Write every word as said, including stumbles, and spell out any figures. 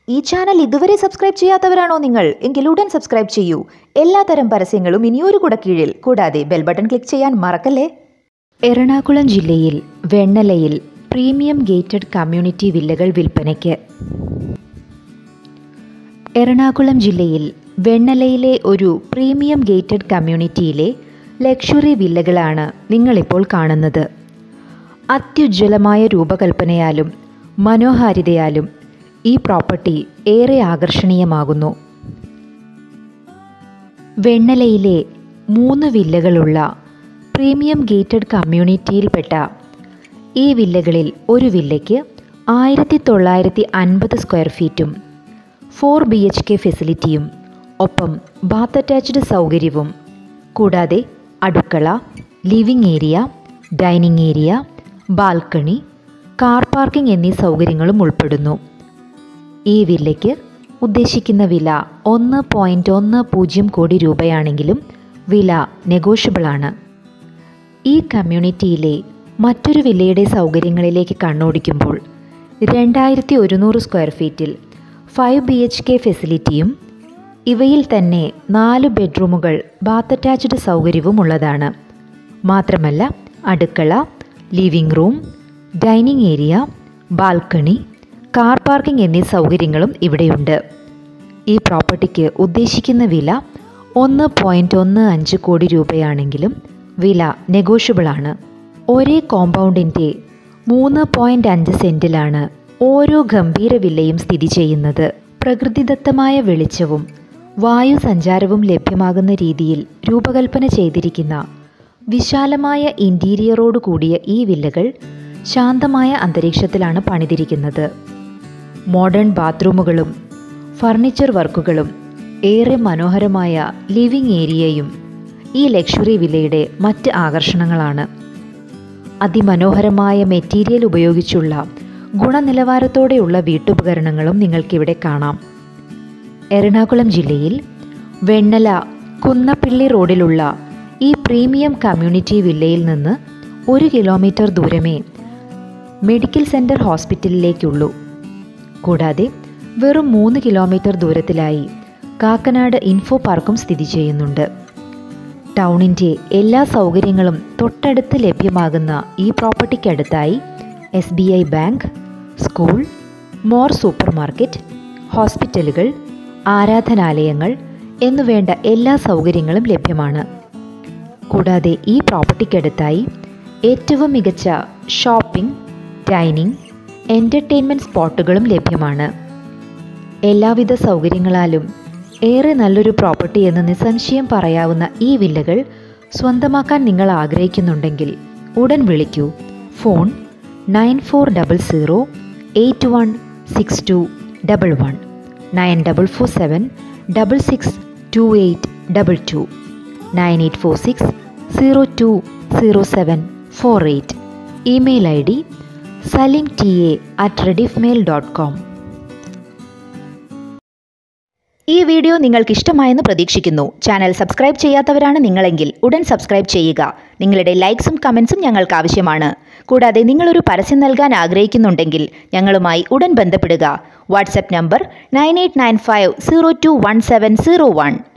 ഈ ചാനൽ ഇതുവരെ സബ്സ്ക്രൈബ് ചെയ്യാത്തവരാണോ നിങ്ങൾ? എങ്കിൽ ഉടൻ സബ്സ്ക്രൈബ് ചെയ്യൂ. എല്ലാത്തരം പരസ്യങ്ങളും ഇനിയൊരു കുട കീഴിൽ. കൂടാതെ ബെൽ ബട്ടൺ ക്ലിക്ക് ചെയ്യാൻ മറക്കല്ലേ. എറണാകുളം ജില്ലയിൽ വെണ്ണലയിൽ പ്രീമിയം ഗേറ്റഡ് കമ്മ്യൂണിറ്റി വില്ലകൾ വിൽപ്പനയ്ക്ക്. എറണാകുളം ജില്ലയിൽ വെണ്ണലയിലെ ഒരു പ്രീമിയം ഗേറ്റഡ് കമ്മ്യൂണിറ്റിയിലെ ലക്ഷറി വില്ലകളാണ് നിങ്ങളിപ്പോൾ കാണുന്നത്. അത്യുജ്വലമായ രൂപകൽപ്പനയാലും മനോഹാരിതയാലും ഈ പ്രോപ്പർട്ടി ഏറെ ആകർഷണീയമാകുന്നു. വെണ്ണലയിലെ മൂന്ന് വില്ലകളുള്ള പ്രീമിയം ഗേറ്റഡ് കമ്മ്യൂണിറ്റിയിൽപ്പെട്ട ഈ വില്ലകളിൽ ഒരു വില്ലയ്ക്ക് ആയിരത്തി തൊള്ളായിരത്തി അൻപത് സ്ക്വയർ ഫീറ്റും ഫോർ ബി എച്ച് കെ ഫെസിലിറ്റിയും ഒപ്പം ബാത്ത് അറ്റാച്ച്ഡ് സൗകര്യവും കൂടാതെ അടുക്കള, living area, dining area, balcony, car parking എന്നീ സൗകര്യങ്ങളും ഉൾപ്പെടുന്നു. ഈ വില്ലയ്ക്ക് ഉദ്ദേശിക്കുന്ന വില ഒന്ന് പോയിൻറ്റ് ഒന്ന് പൂജ്യം കോടി രൂപയാണെങ്കിലും വില നെഗോഷ്യബിളാണ്. ഈ കമ്മ്യൂണിറ്റിയിലെ മറ്റൊരു വില്ലയുടെ സൗകര്യങ്ങളിലേക്ക് കണ്ണോടിക്കുമ്പോൾ രണ്ടായിരത്തി ഒരുന്നൂറ് സ്ക്വയർ ഫീറ്റിൽ ഫൈവ് ബി എച്ച് കെ ഫെസിലിറ്റിയും ഇവയിൽ തന്നെ നാല് ബെഡ്റൂമുകൾ ബാത്ത് അറ്റാച്ച്ഡ് സൗകര്യവും ഉള്ളതാണ്. മാത്രമല്ല അടുക്കള, living room, dining area, balcony, car parking എന്നീ സൗകര്യങ്ങളും ഇവിടെയുണ്ട്. ഈ പ്രോപ്പർട്ടിക്ക് ഉദ്ദേശിക്കുന്ന വില ഒന്ന് പോയിൻറ്റ് ഒന്ന് അഞ്ച് കോടി രൂപയാണെങ്കിലും വില നെഗോഷ്യബിളാണ്. ഒരേ കോമ്പൗണ്ടിൻ്റെ മൂന്ന് പോയിൻറ്റ് അഞ്ച് സെൻറ്റിലാണ് ഓരോ ഗംഭീര വില്ലയും സ്ഥിതി ചെയ്യുന്നത്. പ്രകൃതിദത്തമായ വെളിച്ചവും വായു സഞ്ചാരവും ലഭ്യമാകുന്ന രീതിയിൽ രൂപകൽപ്പന ചെയ്തിരിക്കുന്ന വിശാലമായ ഇൻറ്റീരിയറോട് കൂടിയ ഈ വില്ലകൾ ശാന്തമായ അന്തരീക്ഷത്തിലാണ് പണിതിരിക്കുന്നത്. മോഡേൺ ബാത്റൂമുകളും ഫർണിച്ചർ വർക്കുകളും ഏറെ മനോഹരമായ ലിവിംഗ് ഏരിയയും ഈ ലക്ഷറി വില്ലയുടെ മറ്റ് ആകർഷണങ്ങളാണ്. അതിമനോഹരമായ മെറ്റീരിയൽ ഉപയോഗിച്ചുള്ള ഗുണനിലവാരത്തോടെയുള്ള വീട്ടുപകരണങ്ങളും നിങ്ങൾക്കിവിടെ കാണാം. എറണാകുളം ജില്ലയിൽ വെണ്ണല കുന്നപ്പിള്ളി റോഡിലുള്ള ഈ പ്രീമിയം കമ്മ്യൂണിറ്റി വില്ലയിൽ നിന്ന് ഒരു കിലോമീറ്റർ ദൂരമേ മെഡിക്കൽ സെൻറ്റർ ഹോസ്പിറ്റലിലേക്കുള്ളൂ. കൂടാതെ വെറും മൂന്ന് കിലോമീറ്റർ ദൂരത്തിലായി കാക്കനാട് ഇൻഫോ പാർക്കും സ്ഥിതി ചെയ്യുന്നുണ്ട്. ടൗണിൻ്റെ എല്ലാ സൗകര്യങ്ങളും തൊട്ടടുത്ത് ലഭ്യമാകുന്ന ഈ പ്രോപ്പർട്ടിക്കടുത്തായി S B I bank, school, more supermarket, ഹോസ്പിറ്റലുകൾ, ആരാധനാലയങ്ങൾ എന്നുവേണ്ട എല്ലാ സൗകര്യങ്ങളും ലഭ്യമാണ്. കൂടാതെ ഈ പ്രോപ്പർട്ടിക്കടുത്തായി ഏറ്റവും മികച്ച ഷോപ്പിംഗ്, ഡൈനിങ്, എൻ്റർടൈൻമെൻറ്റ് സ്പോട്ടുകളും ലഭ്യമാണ്. എല്ലാവിധ സൗകര്യങ്ങളാലും ഏറെ നല്ലൊരു പ്രോപ്പർട്ടി എന്ന് നിസ്സംശയം പറയാവുന്ന ഈ വില്ലകൾ സ്വന്തമാക്കാൻ നിങ്ങൾ ആഗ്രഹിക്കുന്നുണ്ടെങ്കിൽ ഉടൻ വിളിക്കൂ. Phone nine four double zero eight one six two double one, nine double four seven double six two eight double two, nine eight four six zero two zero seven four eight. Email I D Salim T A at Rediffmail dot com. ഈ video നിങ്ങൾക്ക് ഇഷ്ടമായെന്ന് പ്രതീക്ഷിക്കുന്നു. Channel subscribe ചെയ്യാത്തവരാണ് നിങ്ങളെങ്കിൽ ഉടൻ subscribe ചെയ്യുക. നിങ്ങളുടെ ലൈക്സും കമൻസും ഞങ്ങൾക്ക് ആവശ്യമാണ്. കൂടാതെ നിങ്ങളൊരു പരസ്യം നൽകാൻ ആഗ്രഹിക്കുന്നുണ്ടെങ്കിൽ ഞങ്ങളുമായി ഉടൻ ബന്ധപ്പെടുക. WhatsApp number nine eight nine five zero two one seven zero one.